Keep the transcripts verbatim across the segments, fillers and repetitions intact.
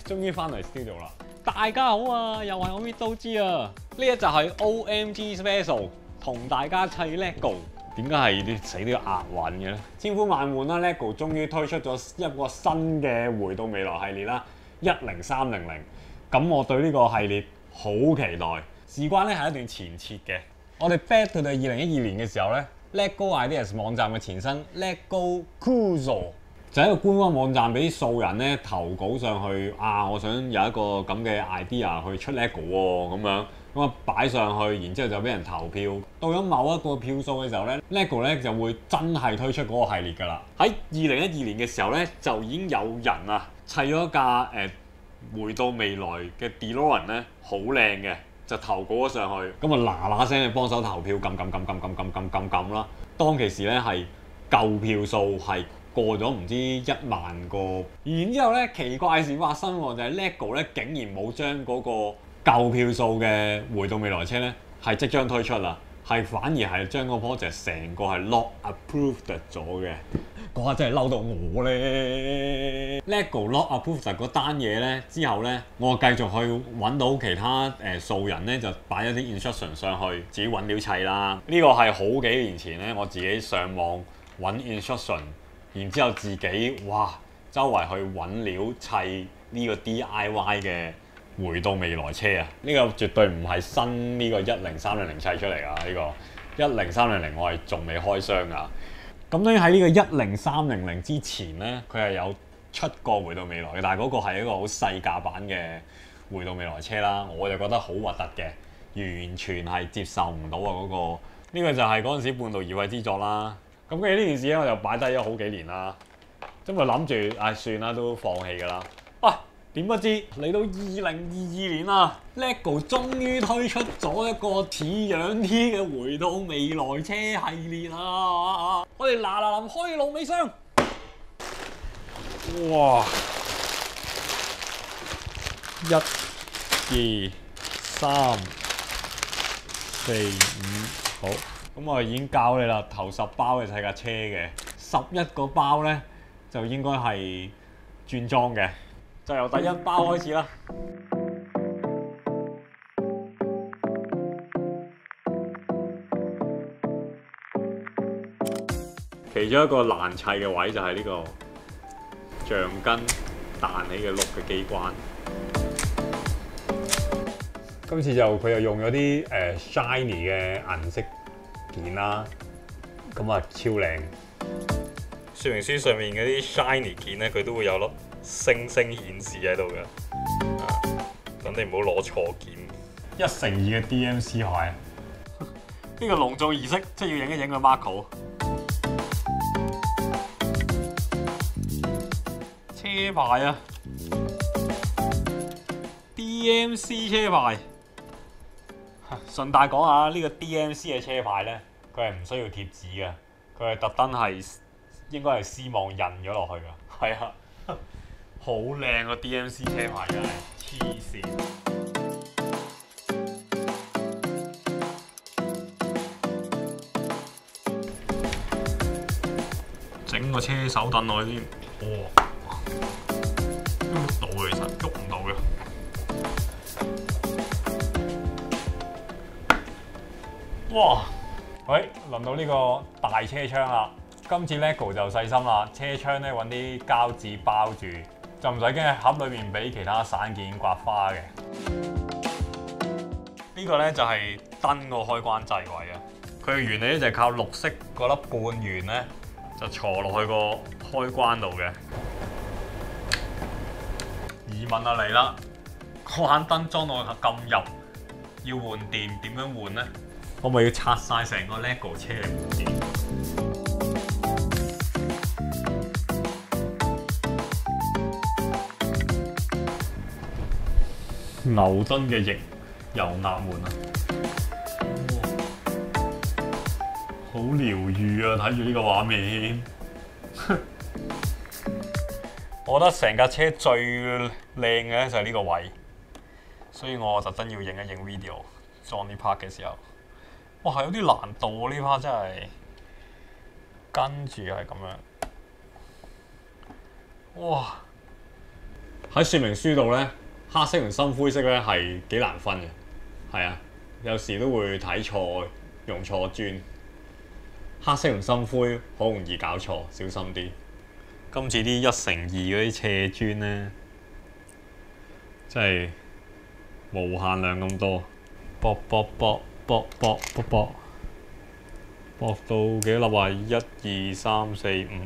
終於翻嚟 studio 啦！大家好啊，又係我 Vito G 啊！呢一集係 O M G Special， 同大家砌 LEGO。點解係啲死都要押韻嘅咧？千呼萬喚啦 ，LEGO 終於推出咗一個新嘅回到未來系列啦，一零三零零。咁我對呢個系列好期待。事關咧係一段前設嘅。我哋 back 到到二零一二年嘅時候咧 ，LEGO Ideas 網站嘅前身 LEGO Kuzo。就係一個官方網站俾素人咧投稿上去啊！我想有一個咁嘅 idea 去出 LEGO 喎，咁樣咁啊擺上去，然之後就俾人投票。到咗某一個票數嘅時候咧 ，LEGO 咧就會真係推出嗰個系列㗎啦。喺二零一二年嘅時候咧，就已經有人啊砌咗架誒、呃、回到未來嘅 DeLorean 咧，好靚嘅，就投稿咗上去。咁啊嗱嗱聲去幫手投票，撳撳撳撳撳撳撳撳撳啦。當其時咧係夠票數係過咗唔知一萬個，然之後咧奇怪事發生喎，就係、是、LEGO 咧竟然冇將嗰個夠票數嘅回到未來車咧係即將推出啦，係反而係將個 project 成個係 not approved 咗嘅。嗰下真係嬲到我咧 ！LEGO not approved 嗰單嘢咧之後咧，我繼續去揾到其他誒、呃、素人咧，就擺一啲 instruction 上去，自己揾料砌啦。呢、這個係好幾年前咧，我自己上網揾 instruction。然之後自己哇，周圍去揾料砌呢個 D I Y 嘅回到未來車啊！呢、這個絕對唔係新呢個一零三零零砌出嚟㗎，呢、這個一零三零零我係仲未開箱㗎。咁當然喺呢個一零三零零之前咧，佢係有出過回到未來嘅，但係嗰個係一個好細價版嘅回到未來車啦，我就覺得好核突嘅，完全係接受唔到啊！嗰、那個呢、這個就係嗰陣時半途而廢之作啦。咁跟住呢件事咧，我就擺低咗好幾年啦。咁就諗住，唉，算啦，都放棄㗎啦。啊，點不知嚟到二零二二年啦 ，LEGO 終於推出咗一個似樣啲嘅回到未來車系列啦！我哋嗱嗱臨開路尾箱，哇！一、二、三、四、五，好。咁我已經教你啦，頭十包嘅砌架車嘅，十一個包咧就應該係轉裝嘅，就由第一包開始啦。其中一個難砌嘅位就係呢個橡筋彈起嘅碌嘅機關。今次就佢又用咗啲誒 shiny 嘅銀色件啦，咁啊超靚！說明書上面嗰啲 shiny 件咧，佢都會有粒星星顯示喺度嘅，等你唔好攞錯件。一乘二嘅 D M C 牌，呢個隆重儀式即係要影一影個 Marco。車牌啊 ，D M C 車牌。順帶講下呢個 D M C 嘅車牌咧，佢係唔需要貼紙嘅，佢係特登係應該係絲網印咗落去㗎。係啊，好靚個 D M C 車牌真係黐線。整個車手凳落去先，哇！喐到嘅其實喐唔到嘅。哇！喂，輪到呢個大車窗啦。今次 LEGO 就細心啦，車窗咧揾啲膠紙包住，就唔使驚喺盒裏面俾其他散件刮花嘅。呢個咧就係燈個開關掣位啊。佢嘅原理咧就係靠綠色嗰粒半圓咧，就坐落去個開關度嘅。疑問就嚟啦，嗰盞燈裝到咁入，要換電點樣換咧？可唔可以拆晒成個 LEGO 車嚟換電？牛頓嘅翼由納悶啊！好療愈啊！睇住呢個畫面，我覺得成架車最靚嘅就係呢個位，所以我特登要影一影 video 裝呢 part 嘅時候。哇，係有啲難度啊！呢 part 真係跟住係咁樣，哇， 喺說明書度咧，黑色同深灰色咧係幾難分嘅。係啊，有時都會睇錯，用錯磚。黑色同深灰好容易搞錯，小心啲。今次啲一乘二嗰啲斜磚咧，真係無限量咁多，卜卜卜卜卜卜卜，卜到幾多粒啊？一二三四五。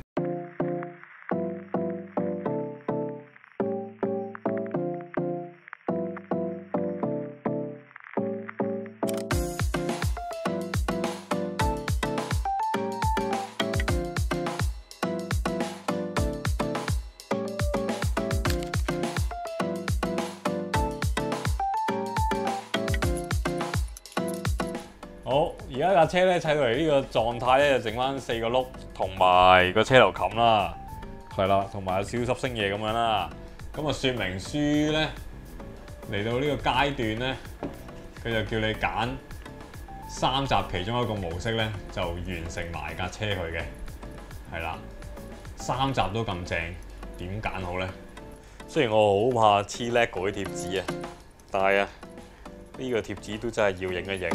好，而家架車咧砌到嚟呢個狀態咧，就剩翻四個轆同埋個車頭冚啦，係啦，同埋有少少濕星嘢咁樣啦。咁啊，說明書咧嚟到呢個階段咧，佢就叫你揀三集其中一個模式咧，就完成埋架車佢嘅，係啦，三集都咁正，點揀好咧？雖然我好怕黐 LEGO 啲貼紙啊，但係啊，呢個貼紙都真係要影一影。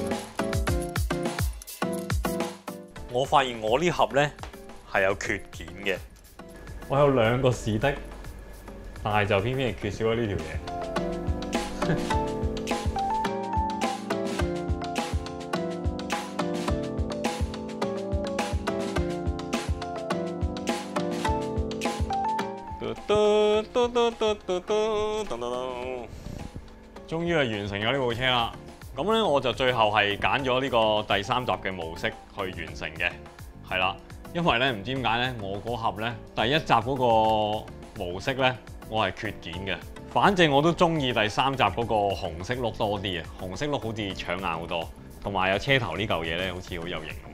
我發現我呢盒咧係有缺件嘅，我有兩個士的，但係就偏偏係缺少咗呢條嘢。終於係完成咗呢部車啦！咁咧我就最後係揀咗呢個第三集嘅模式去完成嘅，係啦，因為咧唔知點解咧，我嗰盒咧第一集嗰個模式咧，我係缺件嘅。反正我都中意第三集嗰個紅色轆多啲嘅，紅色轆好似搶眼好多，同埋有車頭呢嚿嘢咧，好似好有型咁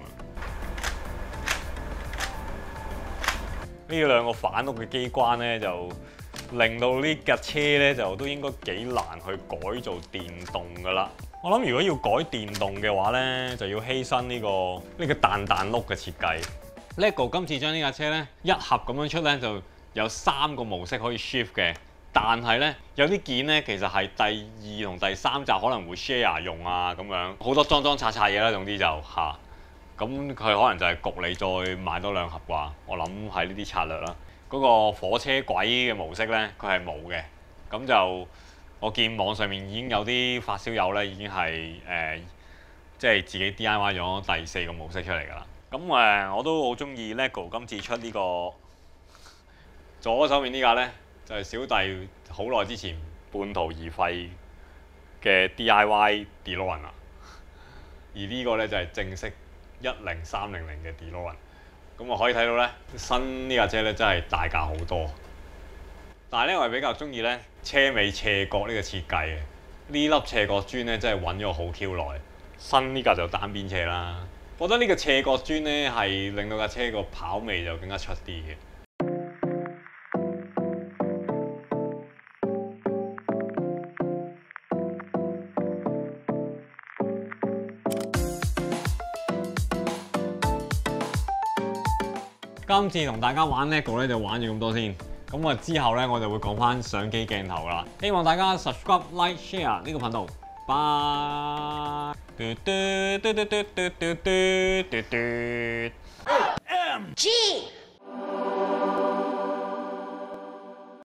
樣。呢兩個反轆嘅機關咧，就令到呢架車咧就都應該幾難去改做電動噶啦。我諗如果要改電動嘅話咧，就要犧牲呢、這個呢、這個彈彈轆嘅設計。LEGO 今次將呢架車咧一盒咁樣出咧，就有三個模式可以 shift 嘅。但係咧有啲件咧其實係第二同第三集可能會 share 用啊，咁樣好多裝裝拆拆嘢啦，總之就嚇。咁、啊、佢可能就係焗你再買多兩盒啩。我諗係呢啲策略啦。嗰、那個火車軌嘅模式咧，佢係冇嘅。咁就我見網上面已經有啲發燒友咧，已經係誒、呃、即係自己 D I Y 咗第四個模式出嚟㗎啦。咁誒、呃、我都好中意 LEGO 今次出呢、這個左手面呢架咧，就係、是、小弟好耐之前半途而廢嘅 D I Y DeLorean 啦。而呢個咧就係、是、正式一零三零零嘅 DeLorean。咁我可以睇到咧，新呢架車咧真係大架好多。但係咧，我係比較中意咧車尾斜角呢個設計嘅。呢粒斜角磚咧真係揾咗好 Q 耐。新呢架就單邊車啦。我覺得呢個斜角磚咧係令到架車個跑味就更加出啲嘅。今次同大家玩 LEGO 咧就玩咗咁多先，咁啊之後咧我就會講翻相機鏡頭啦。希望大家 subscribe、like、share 呢個頻道。拜。嘟嘟嘟嘟嘟嘟嘟嘟嘟。O M G